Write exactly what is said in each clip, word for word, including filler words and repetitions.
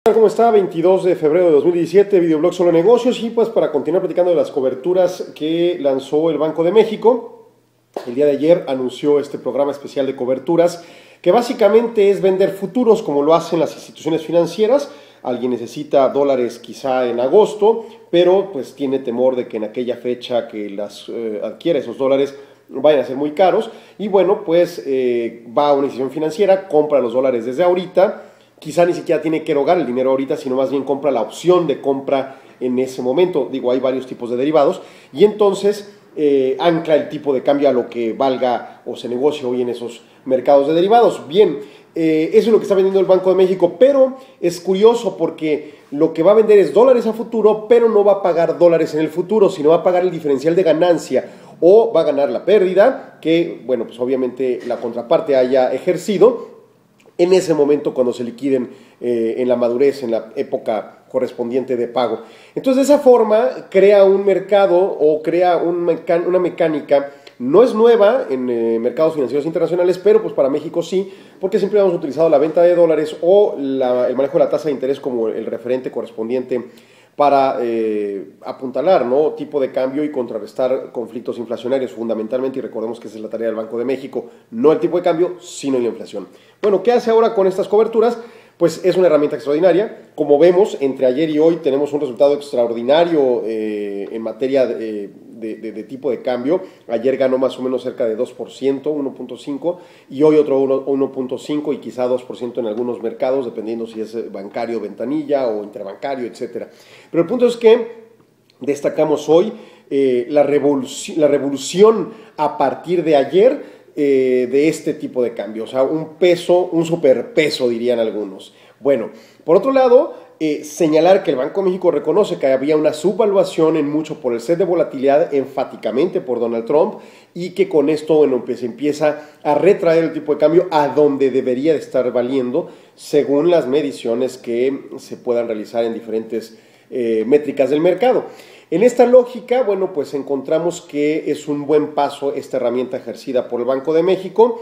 ¿Cómo está? veintidós de febrero de dos mil diecisiete, videoblog Solo Negocios, y pues para continuar platicando de las coberturas que lanzó el Banco de México. El día de ayer anunció este programa especial de coberturas que básicamente es vender futuros como lo hacen las instituciones financieras. Alguien necesita dólares quizá en agosto, pero pues tiene temor de que en aquella fecha que las eh, adquiere esos dólares vayan a ser muy caros, y bueno, pues eh, va a una institución financiera, compra los dólares desde ahorita. Quizá ni siquiera tiene que erogar el dinero ahorita, sino más bien compra la opción de compra en ese momento. Digo, hay varios tipos de derivados, y entonces eh, ancla el tipo de cambio a lo que valga o se negocie hoy en esos mercados de derivados. Bien, eh, eso es lo que está vendiendo el Banco de México, pero es curioso porque lo que va a vender es dólares a futuro, pero no va a pagar dólares en el futuro, sino va a pagar el diferencial de ganancia, o va a ganar la pérdida que, bueno, pues obviamente la contraparte haya ejercido en ese momento cuando se liquiden eh, en la madurez, en la época correspondiente de pago. Entonces, de esa forma, crea un mercado o crea un meca- una mecánica. No es nueva en eh, mercados financieros internacionales, pero pues para México sí, porque siempre hemos utilizado la venta de dólares o la, el manejo de la tasa de interés como el referente correspondiente para eh, apuntalar, ¿no?, tipo de cambio y contrarrestar conflictos inflacionarios fundamentalmente, y recordemos que esa es la tarea del Banco de México, no el tipo de cambio, sino la inflación. Bueno, ¿qué hace ahora con estas coberturas? Pues es una herramienta extraordinaria. Como vemos, entre ayer y hoy tenemos un resultado extraordinario eh, en materia de, de, de, de tipo de cambio. Ayer ganó más o menos cerca de dos por ciento, uno punto cinco por ciento, y hoy otro uno punto cinco por ciento y quizá dos por ciento en algunos mercados, dependiendo si es bancario, ventanilla o interbancario, etcétera. Pero el punto es que destacamos hoy eh, la, revolución, la revolución a partir de ayer Eh, de este tipo de cambio, o sea, un peso, un superpeso dirían algunos. Bueno, por otro lado, eh, señalar que el Banco de México reconoce que había una subvaluación en mucho por el set de volatilidad, enfáticamente por Donald Trump, y que con esto, bueno, pues empieza a retraer el tipo de cambio a donde debería de estar valiendo, según las mediciones que se puedan realizar en diferentes eh, métricas del mercado. En esta lógica, bueno, pues encontramos que es un buen paso esta herramienta ejercida por el Banco de México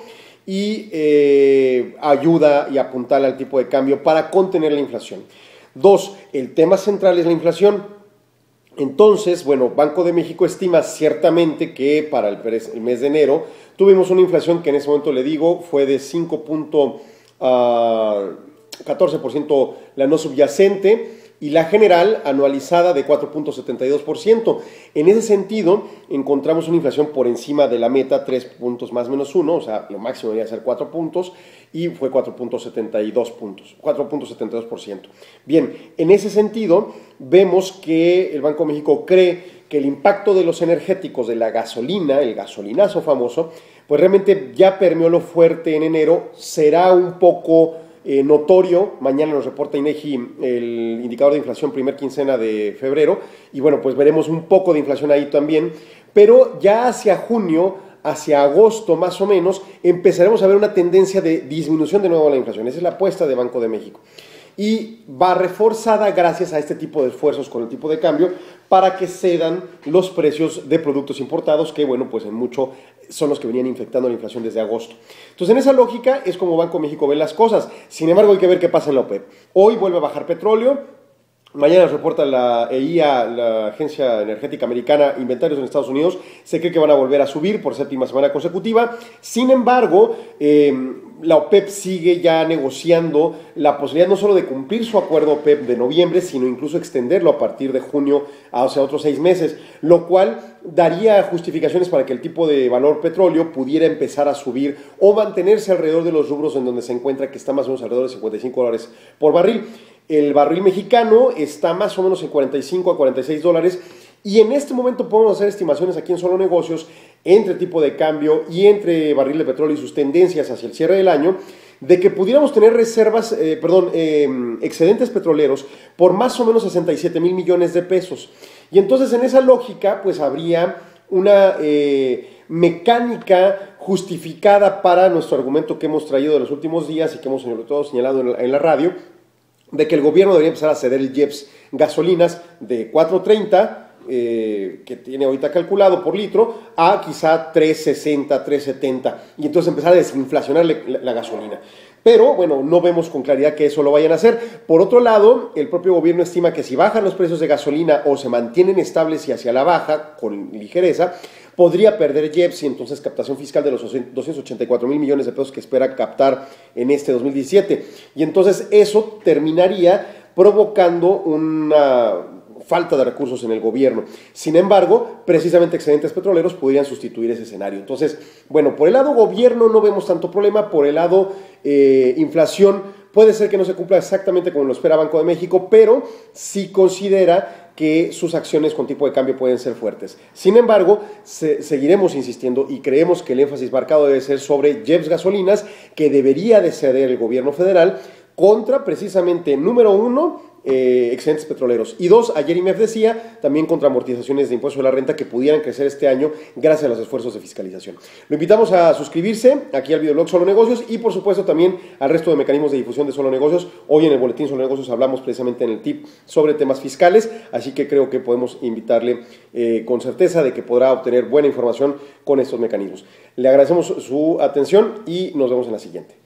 y eh, ayuda y apuntala al tipo de cambio para contener la inflación. Dos, el tema central es la inflación. Entonces, bueno, Banco de México estima ciertamente que para el, el mes de enero tuvimos una inflación que en ese momento, le digo, fue de cinco punto catorce por ciento la no subyacente, y la general anualizada de cuatro punto setenta y dos por ciento. En ese sentido, encontramos una inflación por encima de la meta, tres puntos más menos uno, o sea, lo máximo debería ser cuatro puntos, y fue cuatro punto setenta y dos puntos, cuatro punto setenta y dos por ciento. Bien, en ese sentido, vemos que el Banco de México cree que el impacto de los energéticos, de la gasolina, el gasolinazo famoso, pues realmente ya permeó lo fuerte en enero, será un poco Eh, notorio. Mañana nos reporta INEGI el indicador de inflación primer quincena de febrero, y bueno, pues veremos un poco de inflación ahí también, pero ya hacia junio, hacia agosto más o menos, empezaremos a ver una tendencia de disminución de nuevo de la inflación. Esa es la apuesta de Banco de México, y va reforzada gracias a este tipo de esfuerzos con el tipo de cambio para que cedan los precios de productos importados, que bueno, pues en mucho son los que venían infectando la inflación desde agosto. Entonces, en esa lógica es como Banco de México ve las cosas. Sin embargo, hay que ver qué pasa en la OPEP. Hoy vuelve a bajar petróleo. Mañana nos reporta la E I A, la Agencia Energética Americana, inventarios en Estados Unidos. Se cree que van a volver a subir por séptima semana consecutiva. Sin embargo, eh, la OPEP sigue ya negociando la posibilidad no solo de cumplir su acuerdo OPEP de noviembre, sino incluso extenderlo a partir de junio hacia otros seis meses, lo cual daría justificaciones para que el tipo de valor petróleo pudiera empezar a subir o mantenerse alrededor de los rubros en donde se encuentra, que está más o menos alrededor de cincuenta y cinco dólares por barril. El barril mexicano está más o menos en cuarenta y cinco a cuarenta y seis dólares, y en este momento podemos hacer estimaciones aquí en Solo Negocios entre tipo de cambio y entre barril de petróleo y sus tendencias hacia el cierre del año, de que pudiéramos tener reservas, eh, perdón, eh, excedentes petroleros por más o menos sesenta y siete mil millones de pesos. Y entonces, en esa lógica, pues habría una eh, mecánica justificada para nuestro argumento que hemos traído de los últimos días y que hemos sobre todo señalado en la, en la radio, de que el gobierno debería empezar a ceder el I E P S gasolinas de cuatro treinta, eh, que tiene ahorita calculado por litro, a quizá tres sesenta, tres setenta, y entonces empezar a desinflacionar la, la gasolina. Pero, bueno, no vemos con claridad que eso lo vayan a hacer. Por otro lado, el propio gobierno estima que si bajan los precios de gasolina o se mantienen estables y hacia la baja, con ligereza, podría perder I E P S y entonces captación fiscal de los doscientos ochenta y cuatro mil millones de pesos que espera captar en este dos mil diecisiete. Y entonces eso terminaría provocando una falta de recursos en el gobierno. Sin embargo, precisamente excedentes petroleros podrían sustituir ese escenario. Entonces, bueno, por el lado gobierno no vemos tanto problema, por el lado eh, inflación puede ser que no se cumpla exactamente como lo espera Banco de México, pero sí considera que sus acciones con tipo de cambio pueden ser fuertes. Sin embargo, se, seguiremos insistiendo y creemos que el énfasis marcado debe ser sobre I E P S gasolinas, que debería de ceder el gobierno federal contra precisamente, número uno, Eh, excedentes petroleros. Y dos, ayer I M E F decía, también contra amortizaciones de impuesto de la renta que pudieran crecer este año gracias a los esfuerzos de fiscalización. Lo invitamos a suscribirse aquí al videoblog Solo Negocios y por supuesto también al resto de mecanismos de difusión de Solo Negocios. Hoy en el boletín Solo Negocios hablamos precisamente en el tip sobre temas fiscales, así que creo que podemos invitarle eh, con certeza de que podrá obtener buena información con estos mecanismos. Le agradecemos su atención y nos vemos en la siguiente.